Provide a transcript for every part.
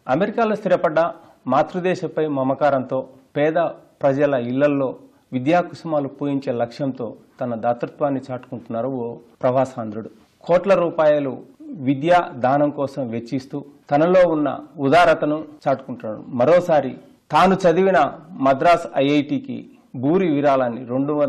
అమెరికాలో స్థిరపడ్డ మాతృదేశపై మమకారంతో పేద ప్రజల ఇళ్లలో విద్యాకుసుమాలు పూయించే లక్ష్యంతో తన దాతృత్వాన్ని చాటుకుంటున్నారు ఓ ప్రవాసాంధ్రుడు. కోట్ల రూపాయలు విద్యా దానం కోసం వెచ్చిస్తూ తనలో ఉన్న ఉదారతను చాటుకుంటున్నాడు. మరోసారి తాను చదివిన మద్రాస్ ఐఐటికి భూరి విరాళాన్ని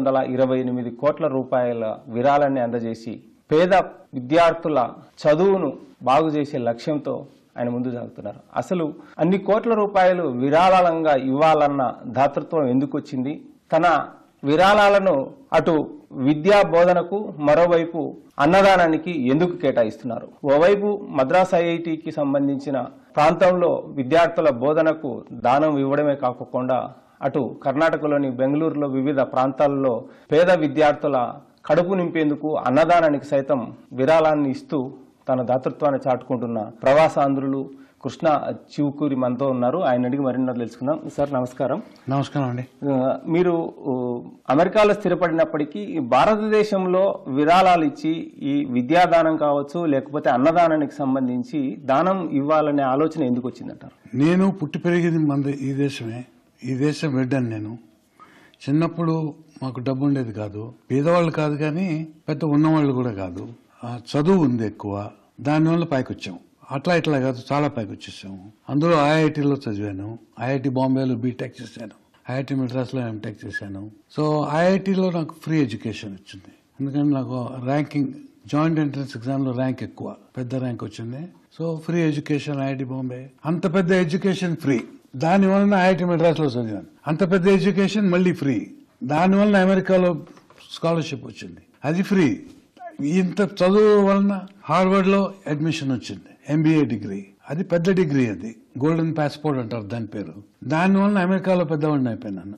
228 కోట్ల రూపాయల విరాళాన్ని అందజేసి పేద విద్యార్థుల చదువును బాగు చేసే లక్ష్యంతో ఆయన ముందు సాగుతున్నారు. అసలు అన్ని కోట్ల రూపాయలు విరాళంగా ఇవ్వాలన్న దాతృత్వం ఎందుకు వచ్చింది? తన విరాళాలను అటు విద్యా బోధనకు మరోవైపు అన్నదానానికి ఎందుకు కేటాయిస్తున్నారు? ఓవైపు మద్రాస్ ఐఐటికి సంబంధించిన ప్రాంతంలో విద్యార్థుల బోధనకు దానం ఇవ్వడమే కాకుండా అటు కర్ణాటకలోని బెంగళూరులో వివిధ ప్రాంతాల్లో పేద విద్యార్థుల కడుపు నింపేందుకు అన్నదానానికి సైతం విరాళాన్ని ఇస్తూ తన దాతృత్వాన్ని చాటుకుంటున్న ప్రవాసాంధ్రులు కృష్ణ చివుకూరి మనతో ఉన్నారు. ఆయన అడిగి మరిన్నో తెలుసుకుందాం. సార్ నమస్కారం. నమస్కారం అండి. మీరు అమెరికాలో స్థిరపడినప్పటికీ భారతదేశంలో విరాళాలు ఇచ్చి ఈ విద్యాదానం కావచ్చు లేకపోతే అన్నదానానికి సంబంధించి దానం ఇవ్వాలనే ఆలోచన ఎందుకు వచ్చిందంటారు? నేను పుట్టి పెరిగింది మంది ఈ దేశమే. ఈ దేశం బిడ్డను నేను. చిన్నప్పుడు మాకు డబ్బు ఉండేది కాదు, పేదవాళ్ళు కాదు, కానీ పెద్ద ఉన్నవాళ్ళు కూడా కాదు. చదువు ఉంది ఎక్కువ, దానివల్ల పైకి వచ్చాము. ఇట్లా కాదు, చాలా పైకి వచ్చేసాము. అందులో ఐఐటీలో చదివాను. ఐఐటి బాంబేలో బీటెక్ చేశాను, ఐఐటి మద్రాస్లో ఎంటెక్ చేశాను. సో ఐఐటీలో నాకు ఫ్రీ ఎడ్యుకేషన్ వచ్చింది. ఎందుకంటే నాకు ర్యాంకింగ్ జాయింట్ ఎంట్రన్స్ ఎగ్జామ్లో ర్యాంక్ ఎక్కువ, పెద్ద ర్యాంక్ వచ్చింది. So free education IIT Bombay. అంత పెద్ద ఎడ్యుకేషన్ ఫ్రీ, దానివల్ల ఐఐటి మద్రాస్లో చదివాను. అంత పెద్ద ఎడ్యుకేషన్ మళ్ళీ ఫ్రీ, దానివల్ల అమెరికాలో స్కాలర్షిప్ వచ్చింది, అది ఫ్రీ. ఇంత చదువు వలన హార్వర్డ్ లో అడ్మిషన్ వచ్చింది, ఎంబీఏ డిగ్రీ. అది పెద్ద డిగ్రీ, అది గోల్డెన్ పాస్పోర్ట్ అంటారు దాని పేరు. దానివల్ల అమెరికాలో పెద్దవాడిని అయిపోయినాను.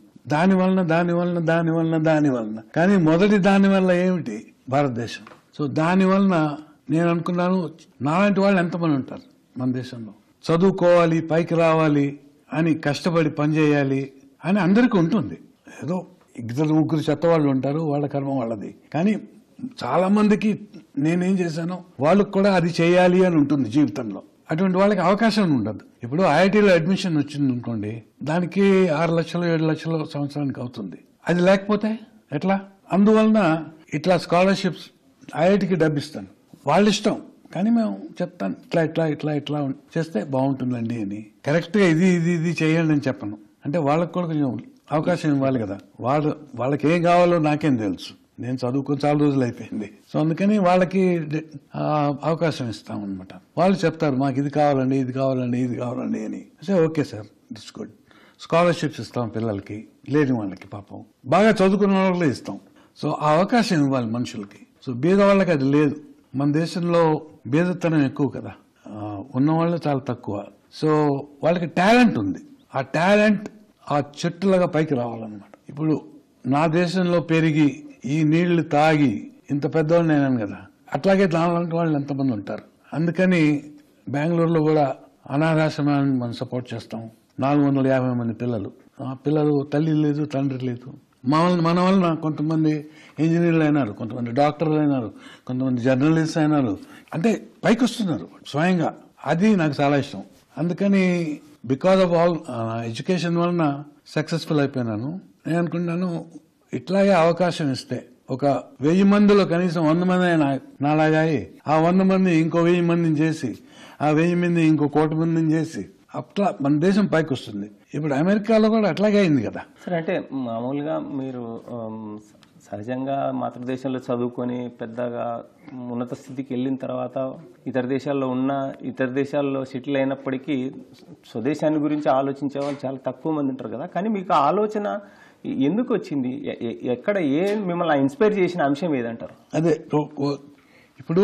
దానివల్ల కానీ మొదటి దానివల్ల ఏమిటి? భారతదేశం. సో దానివల్ల నేను అనుకున్నాను, నాలాంటి వాళ్ళు ఎంతమంది ఉంటారు మన దేశంలో, చదువుకోవాలి, పైకి రావాలి అని కష్టపడి పనిచేయాలి అని అందరికీ ఉంటుంది. ఏదో 2-3 చెత్తవాళ్ళు ఉంటారు, వాళ్ళ కర్మ వాళ్ళది. కానీ చాలా మందికి నేనేం చేశానో వాళ్ళకు కూడా అది చేయాలి అని ఉంటుంది జీవితంలో. అటువంటి వాళ్ళకి అవకాశం ఉండదు. ఇప్పుడు ఐఐటీలో అడ్మిషన్ వచ్చింది అనుకోండి, దానికి 6 లక్షలు 7 లక్షలు సంవత్సరానికి అవుతుంది. అది లేకపోతే ఎట్లా? అందువలన ఇట్లా స్కాలర్షిప్స్ ఐఐటీకి డబ్బిస్తాను, వాళ్ళ ఇష్టం. కానీ మేము చెప్తాను, ఇట్లా చేస్తే బాగుంటుందండి అని. కరెక్ట్ గా ఇది చేయండి అని చెప్పను. అంటే వాళ్ళకి కూడా కొంచెం అవకాశం ఇవ్వాలి కదా. వాళ్ళకి ఏం కావాలో నాకేం తెలుసు, నేను చదువుకొని చాలా రోజులు అయిపోయింది. సో అందుకని వాళ్ళకి అవకాశం ఇస్తాం అనమాట. వాళ్ళు చెప్తారు, మాకు ఇది కావాలండి అని. Okay sir, it's good. Scholarships ఇస్తాం పిల్లలకి, లేని వాళ్ళకి, పాపం బాగా చదువుకున్న వాళ్ళకి ఇస్తాం. సో ఆ అవకాశం ఇవ్వాలి మనుషులకి. సో బీద వాళ్ళకి అది లేదు. మన దేశంలో బీదతనం ఎక్కువ కదా, ఉన్నవాళ్ళు చాలా తక్కువ. సో వాళ్ళకి టాలెంట్ ఉంది. ఆ టాలెంట్ ఆ చెట్టులాగా పైకి రావాలన్నమాట. ఇప్పుడు నా దేశంలో పెరిగి ఈ నీళ్లు తాగి ఇంత పెద్దవాళ్ళు నేనాను కదా, అట్లాగే దానిలాంటి వాళ్ళు ఎంతమంది ఉంటారు. అందుకని బెంగళూరులో కూడా అనాథాశ్రమాన్ని మనం సపోర్ట్ చేస్తాం. 450 మంది పిల్లలు తల్లి లేదు, తండ్రి లేదు. మన వలన కొంతమంది ఇంజనీర్లు అయినారు, కొంతమంది డాక్టర్లు అయినారు, కొంతమంది జర్నలిస్ట్ అయినారు. అంటే పైకి వస్తున్నారు స్వయంగా. అది నాకు చాలా ఇష్టం. అందుకని బికాస్ ఆఫ్ ఆల్ ఎడ్యుకేషన్ వలన సక్సెస్ఫుల్ అయిపోయినాను. నేను అనుకుంటాను, ఇట్లాగే అవకాశం ఇస్తే ఒక 1000 మందిలో కనీసం 100 మంది అయినా నాలాగా, ఆ 100 మంది ఇంకో 1000 మందిని చేసి, ఆ 1000 మంది ఇంకో 1,000,000 మందిని చేసి, అట్లా మన దేశం పైకి వస్తుంది. ఇప్పుడు అమెరికాలో కూడా అట్లాగే అయింది కదా. సరే, అంటే మామూలుగా మీరు సహజంగా మాతృదేశంలో చదువుకొని పెద్దగా ఉన్నత స్థితికి వెళ్ళిన తర్వాత ఇతర దేశాల్లో సెటిల్ అయినప్పటికీ స్వదేశాన్ని గురించి ఆలోచించే వాళ్ళు చాలా తక్కువ మంది ఉంటారు కదా. కానీ మీకు ఆ ఆలోచన ఎందుకు వచ్చింది? ఎక్కడ మిమ్మల్ని ఇన్స్పైర్ చేసిన అంశం ఏదంటారు? అదే, ఇప్పుడు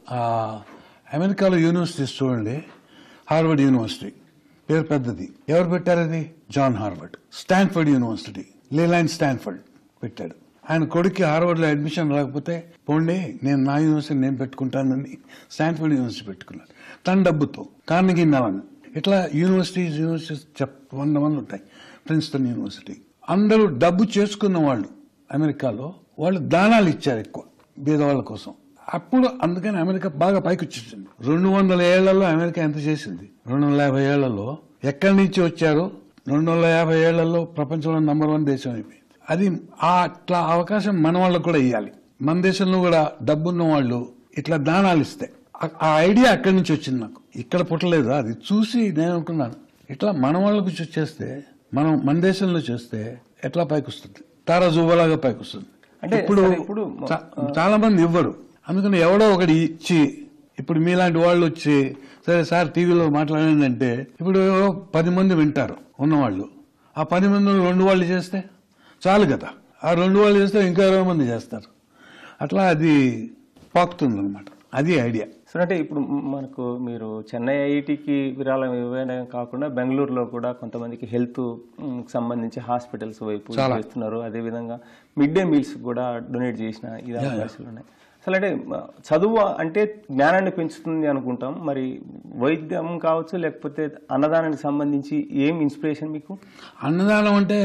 అమెరికాలో యూనివర్సిటీస్ చూడండి. హార్వర్డ్ యూనివర్సిటీ పేరు పెద్దది. ఎవరు పెట్టారు అది? John Harvard. Stanford University, Leland Stanford పెట్టాడు. ఆయన కొడుక్కి హార్వర్డ్లో అడ్మిషన్ రాకపోతే, పోండి నేను నా యూనివర్సిటీ నేను పెట్టుకుంటానని స్టాన్ఫర్డ్ యూనివర్సిటీ పెట్టుకున్నాడు తన డబ్బుతో. కార్నెగీ మెలాన్, ఇట్లా యూనివర్సిటీస్ 100 మంది ఉంటాయి. Princeton University. అందరూ డబ్బు చేసుకున్న వాళ్ళు అమెరికాలో, వాళ్ళు దానాలు ఇచ్చారు ఎక్కువ బీదవాళ్ళ కోసం. అప్పుడు అందుకని అమెరికా బాగా పైకి వచ్చేసింది. 200 ఏళ్లలో అమెరికా ఎంత చేసింది? 250 ఏళ్లలో ఎక్కడి నుంచి వచ్చారు? 250 ఏళ్లలో ప్రపంచంలో నంబర్ 1 దేశం అయిపోయింది. అది అట్లా అవకాశం మన వాళ్ళకు కూడా ఇవ్వాలి. మన దేశంలో కూడా డబ్బున్న వాళ్ళు ఇట్లా దానాలు ఇస్తే ఆ ఐడియా అక్కడి నుంచి వచ్చింది నాకు. ఇక్కడ పుట్టలేదు. అది చూసి నేను అనుకున్నాను, ఇట్లా మన వాళ్ళకు చేస్తే, మన దేశంలో చేస్తే ఎట్లా పైకి వస్తుంది, తారా జువ్వలాగా పైకి వస్తుంది. అంటే ఇప్పుడు చాలా మంది ఇవ్వరు. అందుకని ఎవడో ఒకటి ఇచ్చి, ఇప్పుడు మీలాంటి వాళ్ళు వచ్చి సరే సార్ టీవీలో మాట్లాడండి అంటే ఇప్పుడు 10 మంది వింటారు ఉన్నవాళ్ళు. ఆ 10 మంది 2 వాళ్ళు చేస్తే చాలు కదా. ఆ 2 వాళ్ళు చేస్తే ఇంకా 20 మంది చేస్తారు. అట్లా అది పాకుతుంది అనమాట. అది ఐడియా. సో అంటే ఇప్పుడు మనకు మీరు చెన్నై ఐఐటికి విరాళం ఇవ్వడం కాకుండా బెంగళూరులో కూడా కొంతమందికి హెల్త్ సంబంధించి హాస్పిటల్స్ వైపు చేస్తున్నారు. అదేవిధంగా మిడ్ డే మీల్స్ కూడా డొనేట్ చేసిన ఇది అవకాశాలు ఉన్నాయి. అసలు అంటే చదువు అంటే జ్ఞానాన్ని పెంచుతుంది అనుకుంటాం. మరి వైద్యం కావచ్చు, లేకపోతే అన్నదానానికి సంబంధించి ఏం ఇన్స్పిరేషన్ మీకు? అన్నదానం అంటే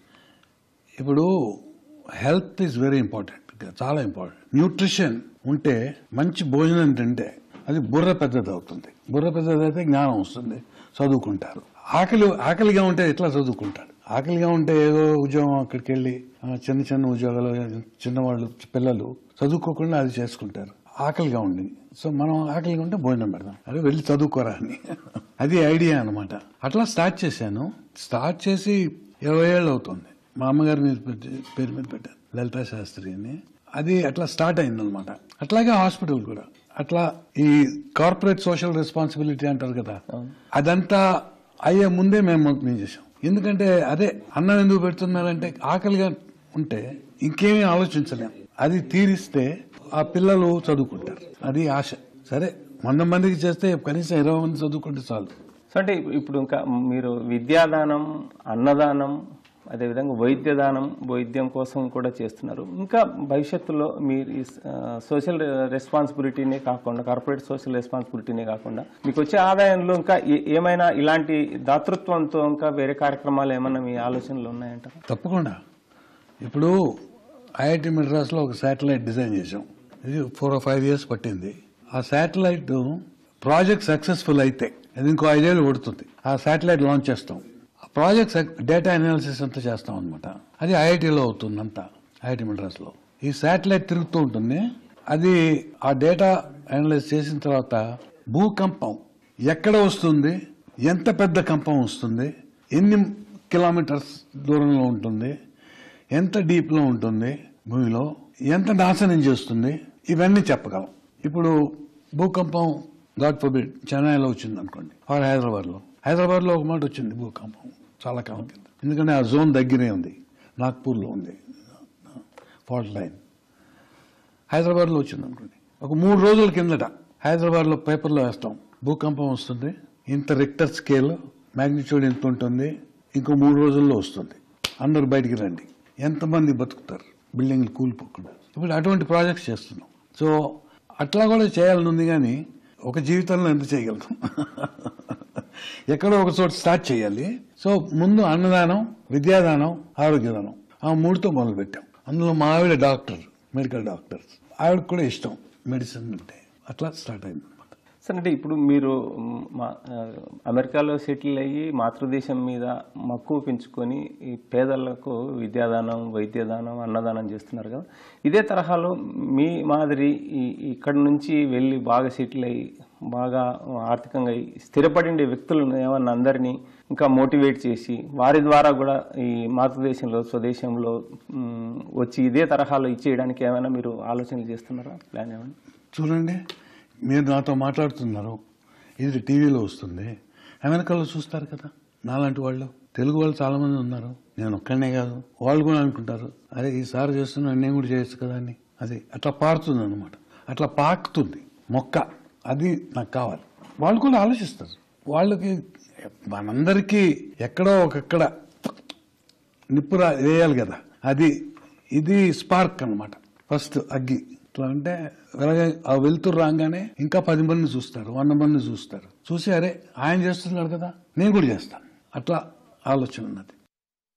ఇప్పుడు హెల్త్ ఈజ్ వెరీ ఇంపార్టెంట్, చాలా ఇంపార్టెంట్. న్యూట్రిషన్ ఉంటే, మంచి భోజనం తింటే అది బుర్ర పెద్దది అవుతుంది. బుర్ర పెద్దది అయితే జ్ఞానం వస్తుంది, చదువుకుంటారు. ఆకలిగా ఉంటే ఎట్లా చదువుకుంటారు? ఆకలిగా ఉంటే ఏదో ఉద్యోగం అక్కడికి వెళ్ళి చిన్న ఉద్యోగాలు, చిన్నవాళ్ళు పిల్లలు చదువుకోకుండా అది చేసుకుంటారు ఆకలిగా ఉండి. సో మనం ఆకలిగా ఉంటే భోజనం పెడదాం, అదే వెళ్ళి చదువుకోరా అని. అది ఐడియా అనమాట. అట్లా స్టార్ట్ చేశాను. స్టార్ట్ చేసి 20 ఏళ్ళు అవుతుంది. మా అమ్మగారి పేరు మీద పెట్టాను, లలితా శాస్త్రి అని. అది అట్లా స్టార్ట్ అయిందనమాట. అట్లాగే హాస్పిటల్ కూడా అట్లా ఈ కార్పొరేట్ సోషల్ రెస్పాన్సిబిలిటీ అంటారు కదా, అదంతా అయ్యే ముందే మేము చేసాం. ఎందుకంటే అదే అన్నం ఎందుకు పెడుతున్నారంటే ఆకలిగా ఉంటే ఇంకేమీ ఆలోచించలేం. అది తీరిస్తే ఆ పిల్లలు చదువుకుంటారు. అది ఆశ. సరే 100 మందికి చేస్తే కనీసం 20 మంది చదువుకుంటే చాలు. సో అంటే ఇప్పుడు ఇంకా మీరు విద్యాదానం, అన్నదానం, అదేవిధంగా వైద్యం కోసం కూడా చేస్తున్నారు. ఇంకా భవిష్యత్తులో మీరు సోషల్ రెస్పాన్సిబిలిటీనే కాకుండా, కార్పొరేట్ సోషల్ రెస్పాన్సిబిలిటీనే కాకుండా మీకు వచ్చే ఆదాయంలో ఇంకా ఏమైనా ఇలాంటి దాతృత్వంతో ఇంకా వేరే కార్యక్రమాలు ఏమైనా మీ ఆలోచనలు ఉన్నాయంట? తప్పకుండా. ఇప్పుడు ఐఐటి మద్రాసులో ఒక శాటిలైట్ డిజైన్ చేసాం. ఇది 4 or 5 years పట్టింది. ఆ శాటిలైట్ ప్రాజెక్ట్ సక్సెస్ఫుల్ అయితే అది ఇంకో 5 ఏళ్ళు పడుతుంది. ఆ శాటిలైట్ లాంచ్ చేస్తాం. ప్రాజెక్ట్ డేటా అనాలిసిస్ అంతా చేస్తాం అనమాట. అది ఐఐటీలో అవుతుంది అంతా, ఐఐటి మద్రాసులో. ఈ శాటిలైట్ తిరుగుతూ ఉంటుంది. అది ఆ డేటా అనలైజ్ చేసిన తర్వాత భూకంపం ఎక్కడ వస్తుంది, ఎంత పెద్ద కంపం వస్తుంది, ఎన్ని కిలోమీటర్స్ దూరంలో ఉంటుంది, ఎంత డీప్ లో ఉంటుంది భూమిలో, ఎంత నాశనం చేస్తుంది, ఇవన్నీ చెప్పగలం. ఇప్పుడు భూకంపం గాడ్ ఫర్బిడ్ చెన్నైలో వచ్చింది అనుకోండి, ఆర్ హైదరాబాద్ లో ఒక మాట వచ్చింది భూకంపం చాలా కాలం కింద. ఎందుకంటే ఆ జోన్ దగ్గరే ఉంది, నాగ్పూర్లో ఉంది ఫాల్ట్ లైన్. హైదరాబాద్లో వచ్చింది అనుకోండి, ఒక 3 రోజుల కిందట హైదరాబాద్లో పేపర్లో వేస్తాం, భూకంపం వస్తుంది, ఇంత రిక్టర్ స్కేల్, మ్యాగ్నిట్యూడ్ ఎంత ఉంటుంది, ఇంకో 3 రోజుల్లో వస్తుంది, అందరు బయటికి రండి. ఎంతమంది బతుకుతారు బిల్డింగ్లు కూలిపోకుండా? ఇప్పుడు అటువంటి ప్రాజెక్ట్స్ చేస్తున్నాం. సో అట్లా కూడా చేయాలని ఉంది, కానీ ఒక జీవితంలో ఎంత చేయగలుగుతాం? ఎక్కడో ఒక చోట స్టార్ట్ చేయాలి. సో ముందు అన్నదానం, విద్యాదానం, ఆరోగ్యదానం, ఆ 3తో మొదలు పెట్టాం. అందులో మా ఆవిడ డాక్టర్, మెడికల్ డాక్టర్, ఆవిడకు కూడా ఇష్టం మెడిసిన్ అంటే. అట్లా స్టార్ట్ అయింది అనమాట. సార్ అంటే ఇప్పుడు మీరు అమెరికాలో సెటిల్ అయ్యి మాతృదేశం మీద మక్కువ పెంచుకొని ఈ పేదలకు విద్యాదానం, వైద్యదానం, అన్నదానం చేస్తున్నారు కదా. ఇదే తరహాలో మీ మాదిరి ఇక్కడ నుంచి వెళ్ళి బాగా సెటిల్ అయ్యి బాగా ఆర్థికంగా స్థిరపడి వ్యక్తులను ఏమన్నా అందరినీ ఇంకా మోటివేట్ చేసి వారి ద్వారా కూడా ఈ మాతృదేశంలో, స్వదేశంలో వచ్చి ఇదే తరహాలో ఇచ్చేయడానికి ఏమైనా మీరు ఆలోచనలు చేస్తున్నారా? ప్లాన్ ఏమైనా? చూడండి, మీరు నాతో మాట్లాడుతున్నారు, ఇది టీవీలో వస్తుంది, అమెరికాలో చూస్తారు కదా నాలాంటి వాళ్ళు. తెలుగు వాళ్ళు చాలా మంది ఉన్నారు, నేను ఒక్కడనే కాదు. వాళ్ళు కూడా అనుకుంటారు, అరే ఈసారి చేస్తున్నా నేను కూడా చేయొచ్చు కదా అని. అది అట్లా పారుతుంది అనమాట. అట్లా పాకుతుంది మొక్క. అది నాకు కావాలి. వాళ్ళు కూడా ఆలోచిస్తారు. వాళ్ళకి మనందరికీ ఎక్కడో ఒకక్కడ నిప్పు వేయాలి కదా. ఇది స్పార్క్ అనమాట. ఫస్ట్ అగ్గి ఇట్లా అంటే ఆ వెలుతురు రాగానే ఇంకా 10 మంది చూస్తారు, 100 మంది చూస్తారు. చూసి అరే ఆయన చేస్తున్నాడు కదా నేను కూడా చేస్తాను, అట్లా ఆలోచన ఉన్నది.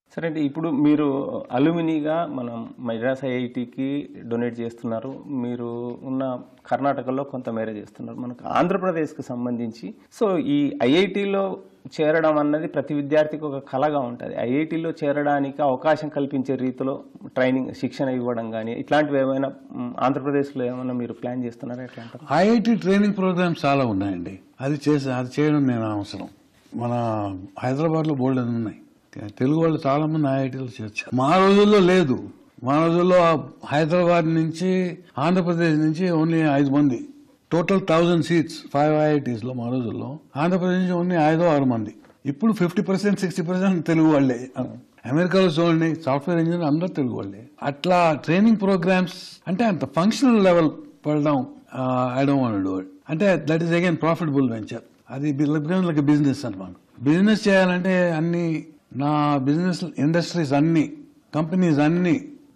సరే అండి, ఇప్పుడు మీరు అలుమినీగా మనం మద్రాస్ ఐఐటికి డొనేట్ చేస్తున్నారు. మీరు ఉన్న కర్ణాటకలో కొంతమేర చేస్తున్నారు. మనకు ఆంధ్రప్రదేశ్కి సంబంధించి సో ఈ ఐఐటిలో చేరడం అన్నది ప్రతి విద్యార్థికి ఒక కళగా ఉంటుంది. ఐఐటిలో చేరడానికి అవకాశం కల్పించే రీతిలో ట్రైనింగ్ శిక్షణ ఇవ్వడం కానీ ఇట్లాంటివి ఏమైనా ఆంధ్రప్రదేశ్లో ఏమైనా మీరు ప్లాన్ చేస్తున్నారా? ఎట్లా అంటారు? ఐఐటి ట్రైనింగ్ ప్రోగ్రామ్స్ చాలా ఉన్నాయండి. అది చేయడం నేను అవసరం. మన హైదరాబాద్లో బోల్డ్ అని ఉన్నాయి. తెలుగు వాళ్ళు చాలా మంది ఐఐటీలో చేర్చారు. మా రోజుల్లో లేదు. మా రోజుల్లో హైదరాబాద్ నుంచి ఆంధ్రప్రదేశ్ నుంచి ఓన్లీ 5 మంది, టోటల్ 1000 సీట్స్ 5 IITs లో. మా రోజుల్లో ఆంధ్రప్రదేశ్ నుంచి ఓన్లీ 5-6 మంది. ఇప్పుడు 50% 60% తెలుగు వాళ్లే. అమెరికాలో చూడండి, సాఫ్ట్వేర్ ఇంజనీర్ అందరూ తెలుగు వాళ్లే. అట్లా ట్రైనింగ్ ప్రోగ్రామ్స్ అంటే అంత ఫంక్షనల్ లెవెల్ పడడం I don't want to do it. అంటే that is again profitable venture. అది లైక్ బిజినెస్ అనమాట. బిజినెస్ చేయాలంటే అన్ని నా బిజినెస్ ఇండస్ట్రీస్ అన్ని కంపెనీస్ అన్ని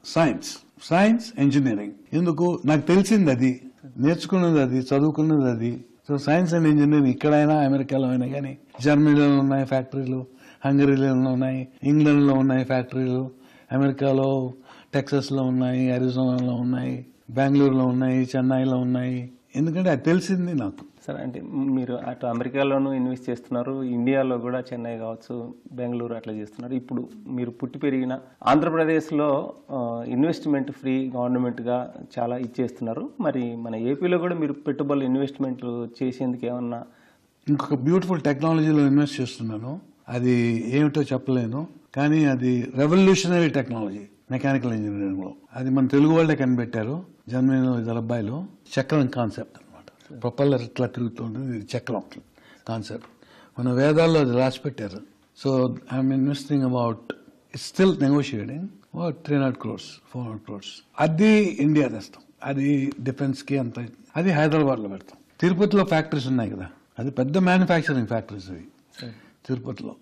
సైన్స్ ఇంజనీరింగ్. ఎందుకు? నాకు తెలిసింది అది, నేర్చుకున్నది అది, చదువుకున్నది అది. సో సైన్స్ అండ్ ఇంజనీరింగ్ ఇక్కడైనా అమెరికాలో అయినా కానీ, జర్మనీలో ఉన్నాయి ఫ్యాక్టరీలు, హంగరీలో ఉన్నాయి, ఇంగ్లాండ్ లో ఉన్నాయి ఫ్యాక్టరీలు, అమెరికాలో టెక్సస్ లో ఉన్నాయి, అరిజోనాలో ఉన్నాయి, బెంగళూరులో ఉన్నాయి, చెన్నైలో ఉన్నాయి. ఎందుకంటే అది తెలిసింది నాకు. సరే, అంటే మీరు అటు అమెరికాలోనూ ఇన్వెస్ట్ చేస్తున్నారు, ఇండియాలో కూడా చెన్నై కావచ్చు, బెంగళూరు అట్లా చేస్తున్నారు. ఇప్పుడు మీరు పుట్టి పెరిగిన ఆంధ్రప్రదేశ్లో ఇన్వెస్ట్మెంట్ ఫ్రీ గవర్నమెంట్గా చాలా ఇచ్చేస్తున్నారు. మరి మన ఏపీలో కూడా మీరు పెట్టుబడులు ఇన్వెస్ట్మెంట్లు చేసేందుకు ఏమన్నా? ఇంకొక బ్యూటిఫుల్ టెక్నాలజీలో ఇన్వెస్ట్ చేస్తున్నాను. అది ఏమిటో చెప్పలేను, కానీ అది రెవల్యూషనరీ టెక్నాలజీ మెకానికల్ ఇంజనీరింగ్ లో. అది మన తెలుగు వాళ్ళే కనిపెట్టారు. జర్మనీలో 2 అబ్బాయిలు. చక్రం కాన్సెప్ట్ అనమాట. ప్రొపల్లర్ ఇట్లా తిరుగుతుంటుంది, ఇది చక్రం కాన్సెప్ట్. మన వేదాల్లో అది రాసి పెట్టారు. So I'm investing about, it's still negotiating, about 300 crores 400 crores. అది ఇండియా తెస్తాం. అది డిఫెన్స్ కి అంత. అది హైదరాబాద్ లో పెడతాం. తిరుపతిలో ఫ్యాక్టరీస్ ఉన్నాయి కదా, అది పెద్ద మ్యానుఫ్యాక్చరింగ్ ఫ్యాక్టరీస్ అవి తిరుపతిలో.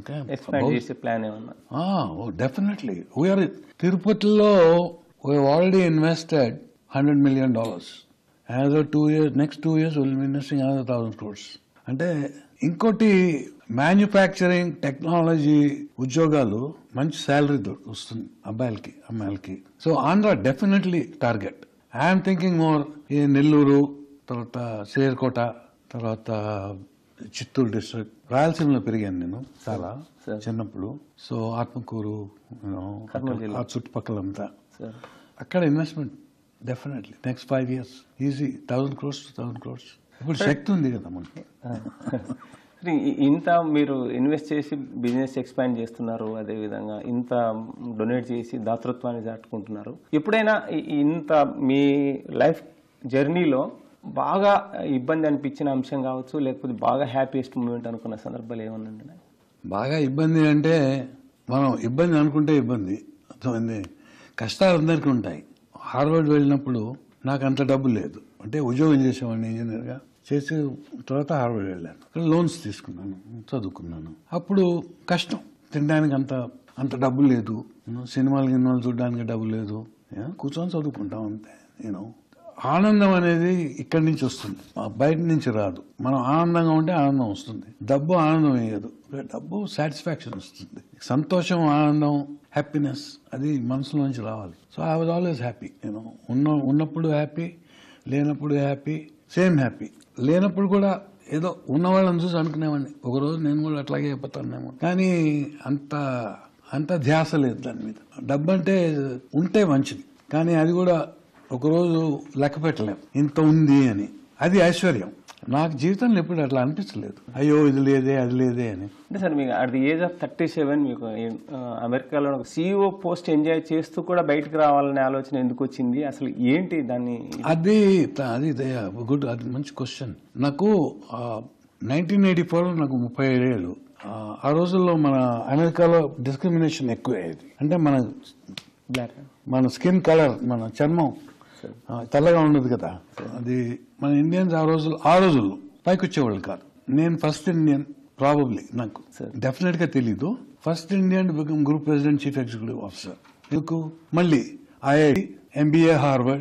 డెఫినెట్లీ వీఆర్ తిరుపతిలో already invested $100 million. Another 2 years, next 2 years we'll be investing another 1,000 crores. అంటే ఇంకోటి మ్యానుఫ్యాక్చరింగ్ టెక్నాలజీ ఉద్యోగాలు మంచి శాలరీ వస్తుంది అబ్బాయిలకి అమ్మాయిలకి. So Andhra definitely target. I'm thinking more ఈ నెల్లూరు, తర్వాత శ్రీహరికోట, తర్వాత చిత్తూరు డిస్ట్రిక్ట్. రాయలసీమలో పెరిగాను నేను చాలా చిన్నప్పుడు. సో ఆత్మకూరు, ఆ చుట్టుపక్కలంతా అక్కడ investment definitely next 5 years easy 1,000 crores to 1,000 crores. ఇప్పుడు శక్తి ఉంది కదా మనకి. ఇంత మీరు ఇన్వెస్ట్ చేసి బిజినెస్ ఎక్స్పాండ్ చేస్తున్నారు, అదేవిధంగా ఇంత డొనేట్ చేసి దాతృత్వాన్ని దాటుకుంటున్నారు. ఎప్పుడైనా ఇంత మీ లైఫ్ జర్నీలో బాగా ఇబ్బంది అనిపించిన అంశం కావచ్చు, లేకపోతే బాగా హ్యాపీయెస్ట్ మూమెంట్ అనుకున్న సందర్భాలు ఏమన్నా? బాగా ఇబ్బంది అంటే మనం ఇబ్బంది అనుకుంటే ఇబ్బంది, కష్టాలు అందరికీ ఉంటాయి. హార్వర్డ్ వెళ్ళినప్పుడు నాకు అంత డబ్బు లేదు, అంటే ఉద్యోగం చేసేవాడిని ఇంజనీర్గా. చేసి తర్వాత హార్వర్డ్ వెళ్ళాను, అక్కడ లోన్స్ తీసుకున్నాను, చదువుకున్నాను. అప్పుడు కష్టం, తినడానికి అంత డబ్బు లేదు, సినిమాలు చూడడానికి డబ్బు లేదు, కూర్చొని చదువుకుంటాం అంతే. ఆనందం అనేది ఇక్కడి నుంచి వస్తుంది, బయట నుంచి రాదు. మనం ఆనందంగా ఉంటే ఆనందం వస్తుంది. డబ్బు ఆనందం వేయదు, డబ్బు సాటిస్ఫాక్షన్ వస్తుంది. సంతోషం, ఆనందం, హ్యాపీనెస్ అది మనసులో నుంచి రావాలి. So I was always happy. ఉన్నప్పుడు హ్యాపీ, లేనప్పుడు హ్యాపీ, సేమ్ హ్యాపీ. లేనప్పుడు కూడా ఏదో ఉన్నవాళ్ళని చూసి అనుకునేవాడిని, ఒకరోజు నేను కూడా అట్లాగే అయిపోతానేమో. కానీ అంత ధ్యాస లేదు దాని మీద. డబ్బు అంటే ఉంటే మంచిది, కానీ అది కూడా ఒకరోజు లెక్క పెట్టలేం ఇంత ఉంది అని. అది ఐశ్వర్యం. నాకు జీవితంలో ఎప్పుడు అట్లా అనిపించలేదు, అయ్యో ఇది లేదే అది లేదే అని. అంటే సార్ మీకు అట్ ది ఏజ్ ఆఫ్ 37 మీకు అమెరికాలో ఒక CEO పోస్ట్ ఎంజాయ్ చేస్తూ కూడా బయటకు రావాలనే ఆలోచన ఎందుకు వచ్చింది? అసలు ఏంటి దాన్ని? అది గుడ్, అది మంచి క్వశ్చన్. నాకు 1984 నాకు 37 ఏళ్ళు. ఆ రోజుల్లో మన అమెరికాలో డిస్క్రిమినేషన్ ఎక్కువ అయ్యేది. అంటే మన స్కిన్ కలర్, మన చర్మం తెల్లగా ఉండదు కదా, అది మన ఇండియన్స్ ఆ రోజుల్లో పైకి వచ్చేవాళ్ళు కాదు. నేను ఫస్ట్ ఇండియన్, ప్రాబబ్లీ, నాకు డెఫినెట్ గా తెలీదు, first Indian become group president, chief executive officer. ఎందుకు? మళ్ళీ IIT, MBA, హార్వర్డ్,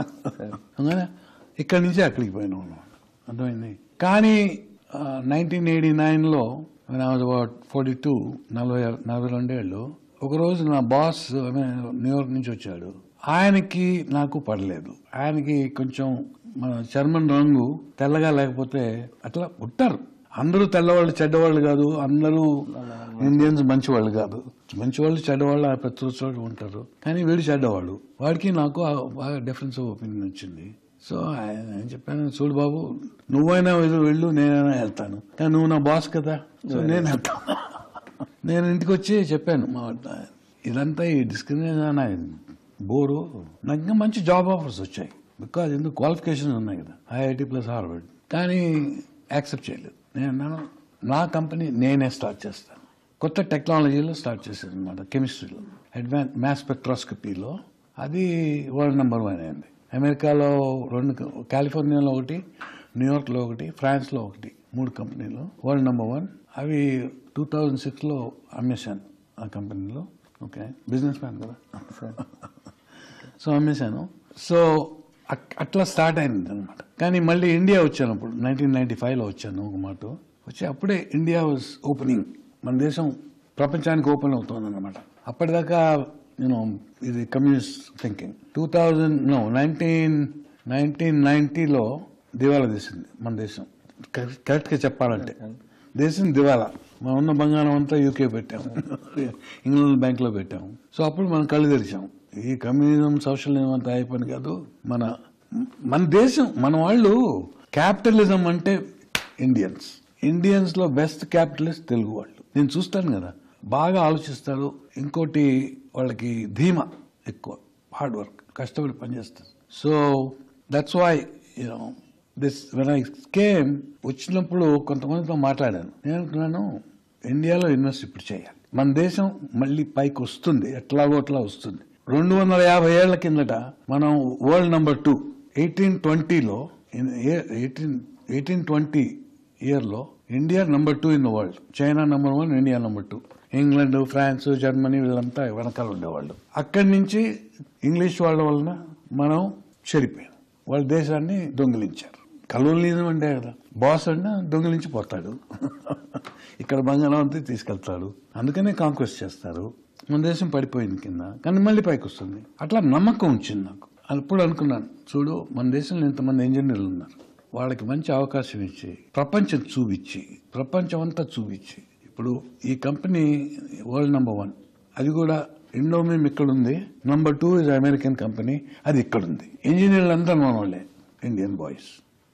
ఇక్కడి నుంచి అక్కడికి పోయినా ఉన్నాం, అర్థమైంది. కానీ 1989లో I was about 42, 42 ఏళ్ళు, ఒకరోజు నా బాస్ న్యూయార్క్ నుంచి వచ్చాడు. ఆయనకి నాకు పడలేదు. ఆయనకి కొంచెం మన చర్మం రంగు తెల్లగా లేకపోతే అట్లా ఉంటారు. అందరూ తెల్లవాళ్ళు చెడ్డవాళ్ళు కాదు, అందరూ ఇండియన్స్ మంచివాళ్ళు కాదు. మంచివాళ్ళు చెడ్డవాళ్ళు ప్రతి చోట ఉంటారు. కానీ వీడు చెడ్డవాళ్ళు. వాడికి నాకు బాగా డిఫరెన్స్ ఆఫ్ ఒపీనియన్ వచ్చింది. సో ఆయన చెప్పాను, చూడు బాబు, నువ్వైనా వెళ్ళు, నేనైనా వెళ్తాను, కానీ నువ్వు నా బాస్ కదా, సో నేను వెళ్తాను. నేను ఇంటికి వచ్చి చెప్పాను, ఇదంతా ఈ డిస్క్రిమినేషన్ బోరు. నాకు ఇంకా మంచి జాబ్ ఆఫర్స్ వచ్చాయి, బికాజ్ ఎందుకు క్వాలిఫికేషన్స్ ఉన్నాయి కదా, ఐఐటి ప్లస్ హార్వర్డ్. కానీ యాక్సెప్ట్ చేయలేదు. నేను అన్నాను, నా కంపెనీ నేనే స్టార్ట్ చేస్తాను. కొత్త టెక్నాలజీలో స్టార్ట్ చేశాను అనమాట, కెమిస్ట్రీలో, అడ్వాన్స్ మ్యాస్ స్పెక్ట్రోస్కోపీలో. అది వరల్డ్ నెంబర్ 1 అయింది. అమెరికాలో 2, కాలిఫోర్నియాలో 1, న్యూయార్క్లో 1, ఫ్రాన్స్లో 1, 3 కంపెనీలు వరల్డ్ నెంబర్ 1. అవి 2006లో అమ్మేశాను ఆ కంపెనీలో. ఓకే, బిజినెస్ మ్యాన్ కదా, సో అమ్మేశాను. సో అట్లా స్టార్ట్ అయింది అనమాట. కానీ మళ్ళీ ఇండియా వచ్చానప్పుడు 1995లో వచ్చాను. ఒక మాట వచ్చి అప్పుడే ఇండియా వాజ్ ఓపెనింగ్. మన దేశం ప్రపంచానికి ఓపెన్ అవుతుంది అనమాట. అప్పటిదాకా నేను ఇది కమ్యూనిస్ట్ థింకింగ్. 1990లో దివాలా తీసింది మన దేశం. కరెక్ట్ గా చెప్పాలంటే దేశం దివాలా. మనం ఉన్న బంగారం అంతా యూకే పెట్టాము, ఇంగ్లాండ్ బ్యాంక్ లో పెట్టాము. సో అప్పుడు మనం కళ్ళు తెరిచాము, ఈ కమ్యూనిజం సోషలిజం అంతా అయిపోయింది కాదు. మన దేశం, మన వాళ్ళు క్యాపిటలిజం అంటే ఇండియన్స్ లో బెస్ట్ క్యాపిటలిస్ట్ తెలుగు వాళ్ళు. నేను చూస్తాను కదా, బాగా ఆలోచిస్తారు. ఇంకోటి వాళ్ళకి ధీమా ఎక్కువ, హార్డ్ వర్క్, కష్టపడి పనిచేస్తారు. So that's why this when I came, వచ్చినప్పుడు కొంతమందితో మాట్లాడాను. నేను అనుకున్నాను, ఇండియాలో ఇన్వెస్ట్ ఇప్పుడు చేయాలి. మన దేశం మళ్ళీ పైకి వస్తుంది, ఎట్లాగో అట్లా వస్తుంది. 250 ఏళ్ల కిందట మనం వరల్డ్ నెంబర్ 2 1820లో 1820 ఇయర్లో India number 2 in the world. China number 1, India number 2. England, France, Germany వీళ్ళంతా వెనకాల ఉండేవాళ్ళు. అక్కడి నుంచి ఇంగ్లీష్ వాళ్ళ వలన మనం చెడిపోయాం. వాళ్ళ దేశాన్ని దొంగిలించారు. కలోనిజం అంటే కదా, బాస్ అంటే దొంగిలించిపోతాడు, ఇక్కడ బంగారం అంతా తీసుకెళ్తాడు, అందుకనే కాంక్వెస్ట్ చేస్తారు. మన దేశం పడిపోయింది కింద, కానీ మళ్ళీ పైకి వస్తుంది. అట్లా నమ్మకం వచ్చింది నాకు. అప్పుడు అనుకున్నాను, చూడు మన దేశంలో ఇంతమంది ఇంజనీర్లు ఉన్నారు, వాళ్ళకి మంచి అవకాశం ఇచ్చి ప్రపంచం అంతా చూపించి, ఇప్పుడు ఈ కంపెనీ వరల్డ్ నెంబర్ 1, అది కూడా ఇండోమిమ్ ఇక్కడ ఉంది. నెంబర్ 2 ఇస్ అమెరికన్ కంపెనీ, అది ఇక్కడ ఉంది. ఇంజనీర్లు అంతా మన వాళ్ళే, Indian boys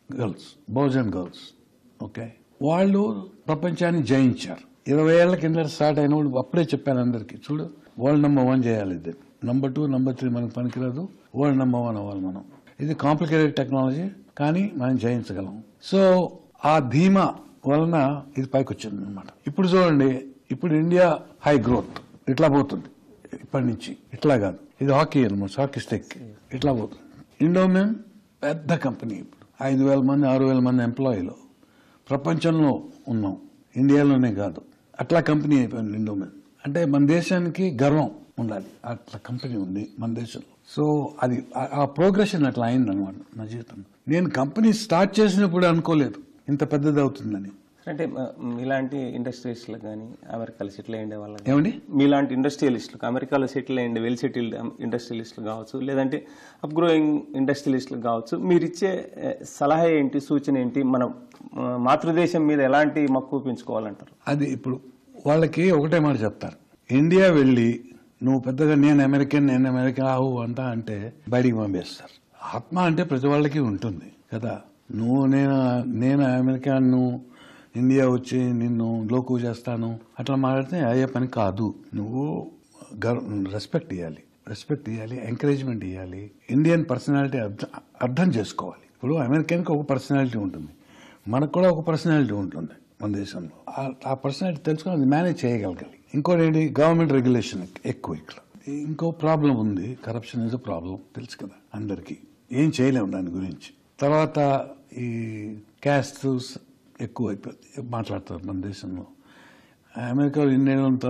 and girls. Okay, వాళ్ళు ప్రపంచాన్ని జయించారు. 20 ఏళ్ల కింద స్టార్ట్ అయినప్పుడు అప్పుడే చెప్పాను అందరికి, చూడు వరల్డ్ నెంబర్ 1 చేయాలి, ఇది నెంబర్ 2, నెంబర్ 3 మనకు పనికిరాదు, వరల్డ్ నెంబర్ 1 అవ్వాలి మనం. ఇది కాంప్లికేటెడ్ టెక్నాలజీ, కానీ మనం జయించగలం. సో ఆ ధీమా వలన ఇది పైకి వచ్చింది అనమాట. ఇప్పుడు చూడండి, ఇప్పుడు ఇండియా హై గ్రోత్ ఇట్లా పోతుంది. ఇప్పటి నుంచి ఇట్లా కాదు, ఇది హాకీ అనమాట, హాకీ స్టిక్ ఇట్లా పోతుంది. ఇండోమిన్ పెద్ద కంపెనీ, ఇప్పుడు 5,000 మంది 6,000 మంది ఎంప్లాయీలు, ప్రపంచంలో ఉన్నాం, ఇండియాలోనే కాదు. అట్లా కంపెనీ అయిపోయింది ఇండోమిన్. అంటే మన దేశానికి గర్వం ఉండాలి, అట్లా కంపెనీ ఉంది మన దేశంలో. సో అది ఆ ప్రోగ్రెషన్ అట్లా అయిందనమాట నా జీవితంలో. నేను కంపెనీ స్టార్ట్ చేసినప్పుడు అనుకోలేదు ఇంత పెద్దది అవుతుందని. అంటే మీలాంటి ఇండస్ట్రియలిస్టులకు కానీ అమెరికాలో సెటిల్ అయ్యే వాళ్ళకి, ఏమండి మీలాంటి ఇండస్ట్రియలిస్టులకు అమెరికాలో సెటిల్ అయ్యండి, వెల్ సెటిల్డ్ ఇండస్ట్రియలిస్టులు కావచ్చు, లేదంటే అప్ గ్రోయింగ్ ఇండస్ట్రియలిస్టులు కావచ్చు, మీరు ఇచ్చే సలహా ఏంటి, సూచన ఏంటి? మనం మాతృదేశం మీద ఎలాంటి మక్కువ పెంచుకోవాలంటారు? అది ఇప్పుడు వాళ్ళకి ఒకటే మాట చెప్తారు, ఇండియా వెళ్ళి నువ్వు పెద్దగా నేను అమెరికన్ ఆవు అంటా అంటే బయటికి పంపేస్తారు. ఆత్మ అంటే ప్రతి వాళ్ళకి ఉంటుంది కదా. నువ్వు నేను అమెరికన్, ఇండియా వచ్చి నిన్ను లోకు చేస్తాను అట్లా మాట్లాడితే అయ్యే పని కాదు. నువ్వు రెస్పెక్ట్ ఇవ్వాలి, ఎంకరేజ్మెంట్ ఇవ్వాలి, ఇండియన్ పర్సనాలిటీ అర్థం చేసుకోవాలి. ఇప్పుడు అమెరికన్కి ఒక పర్సనాలిటీ ఉంటుంది, మనకు కూడా ఒక పర్సనాలిటీ ఉంటుంది మన దేశంలో. ఆ పర్సనాలిటీ తెలుసుకొని అది మేనేజ్ చేయగలగాలి. ఇంకోటి ఏంటి, గవర్నమెంట్ రెగ్యులేషన్ ఎక్కువ. ఇక్కడ ఇంకో ప్రాబ్లం ఉంది, కరప్షన్ ఇస్ అ ప్రాబ్లం, తెలుసు కదా అందరికీ, ఏం చేయలేము దాని గురించి. తర్వాత ఈ క్యాస్ట్ ఎక్కువ అయిపోతుంది, మాట్లాడతారు మన దేశంలో. అమెరికాలో ఇండియన్లతో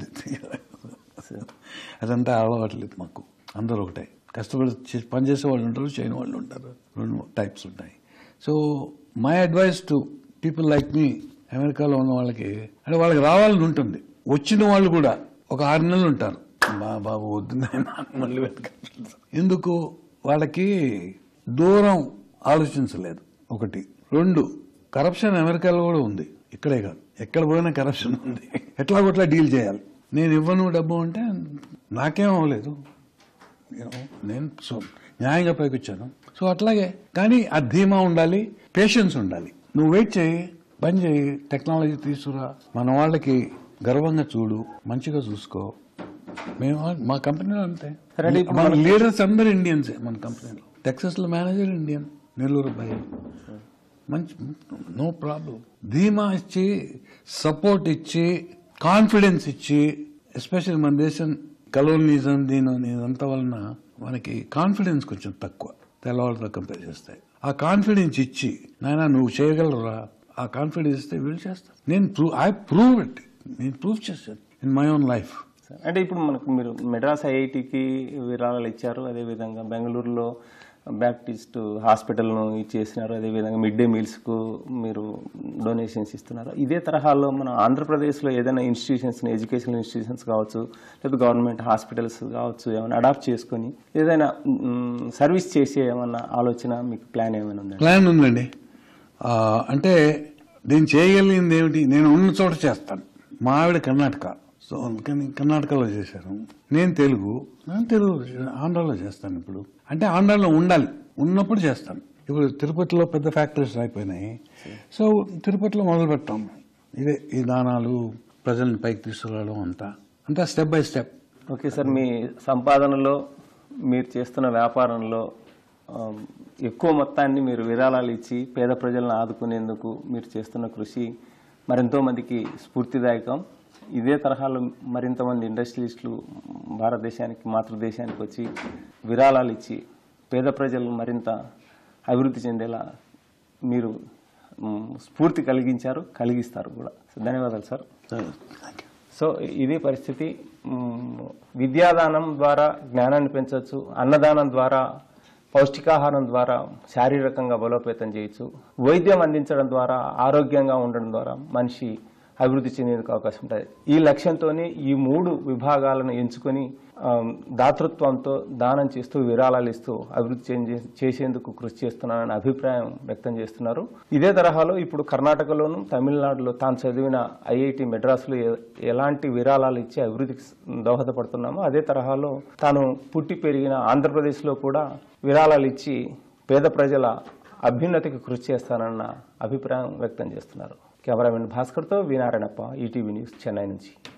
అదంతా అలవాట్లేదు మాకు. అందరూ ఒకటే, కష్టపడి పనిచేసే వాళ్ళు ఉంటారు, చేయని వాళ్ళు ఉంటారు, 2 టైప్స్ ఉంటాయి. So my advice to people like మీ, అమెరికాలో ఉన్న వాళ్ళకి, అంటే వాళ్ళకి రావాలని ఉంటుంది, వచ్చిన వాళ్ళు కూడా ఒక 6 నెలలు ఉంటారు. బాబు వద్దు నాయనా అని మళ్ళీ వెతకాలి. ఎందుకు? వాళ్ళకి దూరం ఆలోచించలేదు. 1, 2 కరప్షన్ అమెరికాలో కూడా ఉంది, ఇక్కడే కాదు, ఎక్కడ పోయినా కరప్షన్ ఉంది. ఎట్లాగొట్లా డీల్ చేయాలి. నేను ఇవ్వను డబ్బు అంటే నాకేం అవ్వలేదు, నేను న్యాయంగా పైకి వచ్చాను. సో అట్లాగే, కానీ ఆ ధీమా ఉండాలి, పేషెన్స్ ఉండాలి. నువ్వు వెయిట్ చేయి, పని చేయి, టెక్నాలజీ తీసుకురా, మన వాళ్ళకి గర్వంగా చూడు, మంచిగా చూసుకో. మేము మా కంపెనీలో అంతే. మన లీడర్స్ అందరూ ఇండియన్సే. మన కంపెనీలో టెక్సస్ లో మేనేజర్ ఇండియన్, నెల్లూరు అబ్బాయి, మంచి, నో ప్రాబ్లం. ధీమా ఇచ్చి, సపోర్ట్ ఇచ్చి, కాన్ఫిడెన్స్ ఇచ్చి, ఎస్పెషల్లీ మన దేశం కలోనిజం ఇదంతా వలన మనకి కాన్ఫిడెన్స్ కొంచెం తక్కువ తెల్లవాళ్ళతో కంపేర్ చేస్తాయి. ఆ కాన్ఫిడెన్స్ ఇచ్చి, నాయనా నువ్వు చేయగలరా, ఆ కాన్ఫిడెన్స్ ఇస్తే వీళ్ళు చేస్తారు. నేను ప్రూవ్ చేశాను ఇన్ మై ఓన్ లైఫ్. అంటే ఇప్పుడు మీరు మెడ్రాస్ ఐఐటికి విరాళాలు ఇచ్చారు, అదేవిధంగా బెంగళూరులో బ్యాప్టిస్ట్ హాస్పిటల్ను ఇచ్చేసినారు, అదేవిధంగా మిడ్ డే మీల్స్కు మీరు డొనేషన్స్ ఇస్తున్నారు. ఇదే తరహాలో మన ఆంధ్రప్రదేశ్లో ఏదైనా ఇన్స్టిట్యూషన్స్, ఎడ్యుకేషనల్ ఇన్స్టిట్యూషన్స్ కావచ్చు, లేదా గవర్నమెంట్ హాస్పిటల్స్ కావచ్చు, ఏమైనా అడాప్ట్ చేసుకొని ఏదైనా సర్వీస్ చేసే ఏమన్నా ఆలోచన మీకు ప్లాన్ ఏమైనా ఉందా? ప్లాన్ ఉందండి. అంటే నేను చేయగలిగింది ఏమిటి, నేను ఉన్న చోట చేస్తాను. మా ఆవిడ కర్ణాటక, సో అందుకని కర్ణాటకలో చేశాను. నేను తెలుగు ఆంధ్రాలో చేస్తాను. ఇప్పుడు అంటే ఆంధ్రాలో ఉండాలి, ఉన్నప్పుడు చేస్తాను. ఇప్పుడు తిరుపతిలో పెద్ద ఫ్యాక్టరీస్ అయిపోయినాయి, సో తిరుపతిలో మొదలు పెట్టాం. ఇదే ఈ దానాలు, ప్రజల్ని పైకి తీసుకురావడం, అంతా step by step. Okay sir, మీ సంపాదనలో, మీరు చేస్తున్న వ్యాపారంలో ఎక్కువ మొత్తాన్ని మీరు విరాళాలు ఇచ్చి పేద ప్రజలను ఆదుకునేందుకు మీరు చేస్తున్న కృషి మరెంతో మందికి స్ఫూర్తిదాయకం. ఇదే తరహాలో మరింత మంది ఇండస్ట్రియలిస్టులు భారతదేశానికి, మాతృదేశానికి వచ్చి విరాళాలు ఇచ్చి పేద ప్రజలు మరింత అభివృద్ధి చెందేలా మీరు స్ఫూర్తి కలిగిస్తారు కూడా. ధన్యవాదాలు సార్. సో ఇది పరిస్థితి. విద్యాదానం ద్వారా జ్ఞానాన్ని పెంచవచ్చు, అన్నదానం ద్వారా, పౌష్టికాహారం ద్వారా శారీరకంగా బలోపేతం చేయొచ్చు, వైద్యం అందించడం ద్వారా, ఆరోగ్యంగా ఉండడం ద్వారా మనిషి అభివృద్ధి చెందేందుకు అవకాశం ఉంటుంది. ఈ లక్ష్యంతోనే ఈ 3 విభాగాలను ఎంచుకొని దాతృత్వంతో దానం చేస్తూ, విరాళాలు ఇస్తూ అభివృద్ధి చేసేందుకు కృషి చేస్తున్నానని అభిప్రాయం వ్యక్తం చేస్తున్నారు. ఇదే తరహాలో ఇప్పుడు కర్ణాటకలోను, తమిళనాడులో తాను చదివిన ఐఐటి మెడ్రాస్లో ఎలాంటి విరాళాలు ఇచ్చి అభివృద్ధికి దోహదపడుతున్నామో అదే తరహాలో తాను పుట్టి పెరిగిన ఆంధ్రప్రదేశ్లో కూడా విరాళాలు ఇచ్చి పేద ప్రజల అభ్యున్నతికి కృషి చేస్తానన్న అభిప్రాయం వ్యక్తం చేస్తున్నారు. కెమెరామెన్ భాస్కర్తో V Narayanappa, ETV news, Chennai నుంచి.